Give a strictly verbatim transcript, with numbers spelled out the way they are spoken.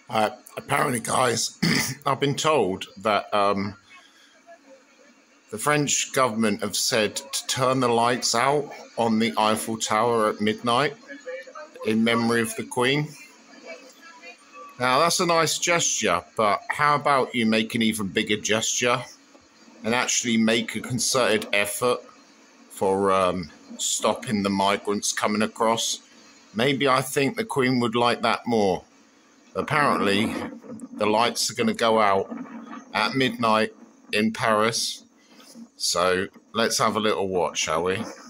Uh, apparently, guys, I've been told that um, the French government have said to turn the lights out on the Eiffel Tower at midnight in memory of the Queen. Now, that's a nice gesture, but how about you make an even bigger gesture and actually make a concerted effort for um, stopping the migrants coming across? Maybe I think the Queen would like that more. Apparently, the lights are going to go out at midnight in Paris. So let's have a little watch, shall we?